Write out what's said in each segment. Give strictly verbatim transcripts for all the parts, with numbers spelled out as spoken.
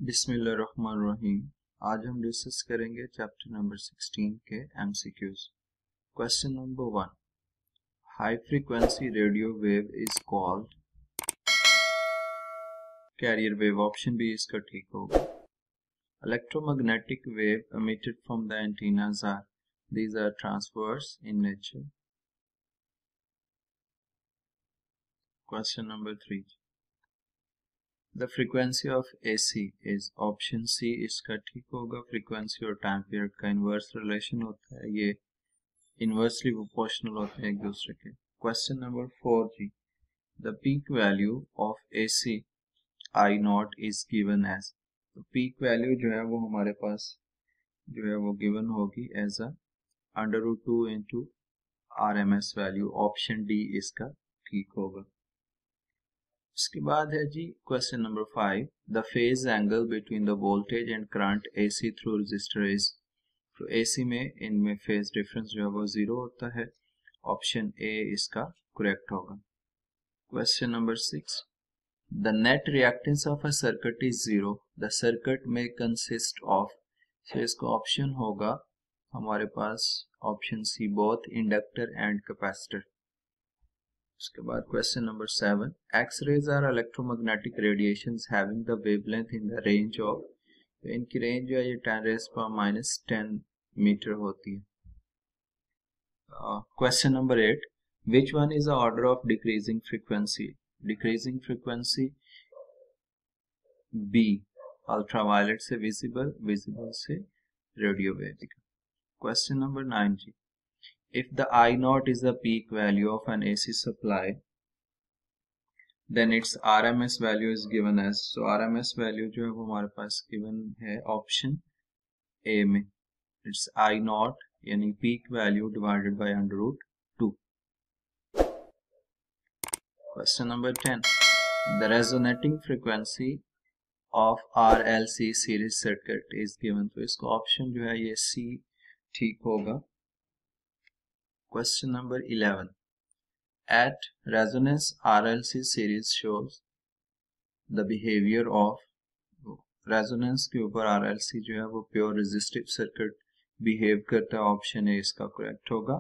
बिस्मिल्लाहिर्रहमानिर्रहीम। आज हम डिस्कस करेंगे चैप्टर नंबर सिक्सटीन के MCQs. Question number one, high frequency radio wave is called carrier wave. Option B इसका ठीक होगा। Electromagnetic wave emitted from the antennas are these are transverse in nature. Question number three, the frequency of A C is option C इसका ठीक होगा। Frequency और time period का inverse relation होता है, ये इनवर्सली प्रोपोर्शनल होते हैं एक दूसरे के। क्वेश्चन नंबर फोर जी, the peak value of A C I naught is given as. तो पीक वैल्यू जो है वो हमारे पास जो है वो गिवन होगी as a under root two into R M S value. Option D इसका ठीक होगा। इसके बाद है जी question number five, the phase angle between the voltage and current AC through resistor is. तो एसी में इनमें फेज डिफरेंस जो है वो जीरो होता है। ऑप्शन ए इसका करेक्ट होगा। Question number six, the net reactance of a circuit is zero, the circuit में कंसिस्ट ऑफ। तो इसका ऑप्शन होगा हमारे पास option C, both inductor and capacitor. उसके बाद question number seven, X rays are electromagnetic radiations having the wavelength in the range of. तो इनकी रेंज जो है ये टेन रेज पर माइनस टेन मीटर होती है। Question number eight, which one is the order of decreasing frequency. Decreasing frequency B, ultraviolet से visible, visible से radio wave. Question number nine जी, if the I naught is the peak value of an A C supply, then its R M S value is given as। so R M S value जो है वो हमारे पास given है option A में, it's I naught यानी peak value divided by under root two. Question number ten, the resonating frequency of R L C series circuit is given। तो इसका ऑप्शन जो है ये C ठीक होगा। Question number eleven, at resonance R L C series shows the behavior of। resonance के ऊपर R L C जो है वो प्योर रेजिस्टिव सर्किट बिहेव करता है। ऑप्शन ए इसका करेक्ट होगा।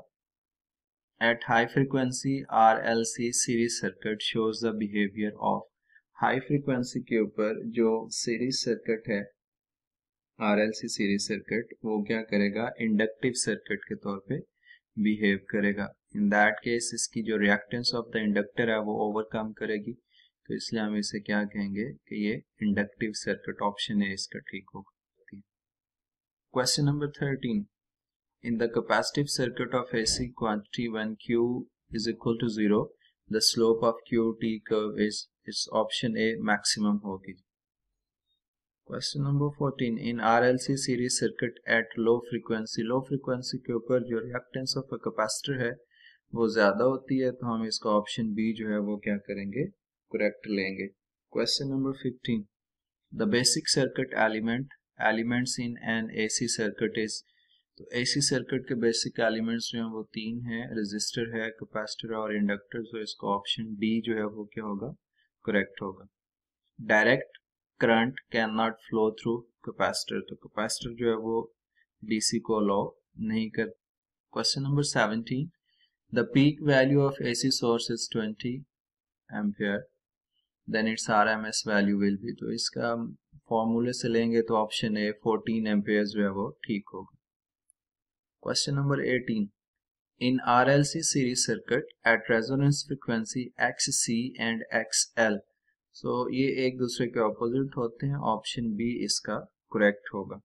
at high frequency R L C series circuit shows the behavior of। High frequency के ऊपर जो सीरीज सर्किट है R L C series circuit वो क्या करेगा, इंडक्टिव सर्किट के तौर पे बिहेव करेगा। इन दैट केस इसकी जो रिएक्टेंस ऑफ द इंडक्टर है वो ओवरकम करेगी, तो इसलिए हम इसे क्या कहेंगे कि ये इंडक्टिव सर्किट। ऑप्शन ए इसका ठीक होगा। Question number thirteen, in the capacitive circuit of AC quantity when Q is equal to zero the slope of Q T curve is. इस ऑप्शन ए मैक्सिमम होगी। Question number fourteen, in R L C series circuit at low frequency. Low frequency के ऊपर जो reactance of a capacitor है वो ज्यादा होती है, तो हम इसका ऑप्शन बी जो है वो क्या करेंगे, करेक्ट लेंगे। Question number fifteen, the basic circuit element elements in an AC circuit is. तो एसी सर्किट के बेसिक एलिमेंट्स जो हैं वो तीन हैं, रेजिस्टर है, कैपेसिटर और इंडक्टर। तो इसका ऑप्शन डी जो है वो क्या होगा, करेक्ट होगा। Direct current can not flow through capacitor. तो कैपेसिटर जो है वो डीसी को अलाउ नहीं कर। Question number seventeen, the peak value of AC source is twenty ampere, then its RMS value will be. तो इसका फॉर्मूले से लेंगे तो ऑप्शन ए फोर्टीन एम्पियर जो है वो ठीक होगा। Question number eighteen, in RLC series circuit at resonance frequency XC and XL. So so, ये एक दूसरे के ऑपोजिट होते हैं। ऑप्शन बी इसका करेक्ट होगा।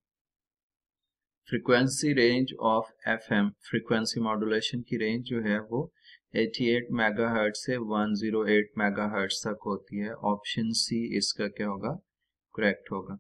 Frequency range of FM, frequency modulation की रेंज जो है वो अठासी मेगाहर्ट्ज से एक सौ आठ मेगाहर्ट्ज तक होती है। ऑप्शन सी इसका क्या होगा, करेक्ट होगा।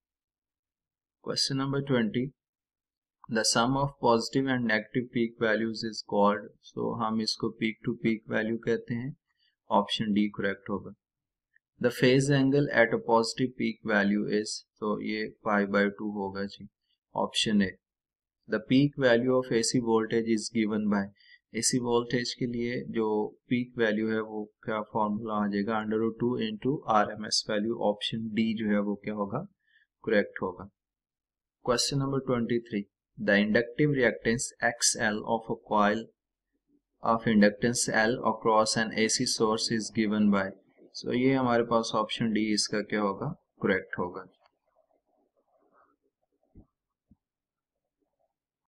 Question number twenty, the sum of positive and negative peak values is called. So हम इसको पीक टू पीक वैल्यू कहते हैं। ऑप्शन डी करेक्ट होगा। The phase angle at a positive peak value is. तो ये pi by two होगा जी। Option A, the peak value of AC voltage is given by. AC voltage के लिए जो पीक वैल्यू है वो क्या फॉर्मूला आ जाएगा, under root two into R M S value. Option D जो है वो क्या होगा, करेक्ट होगा। Question number twenty three, the inductive reactance X L of a coil of inductance L across an AC source is given by. So ये हमारे पास option D इसका क्या होगा, करेक्ट होगा।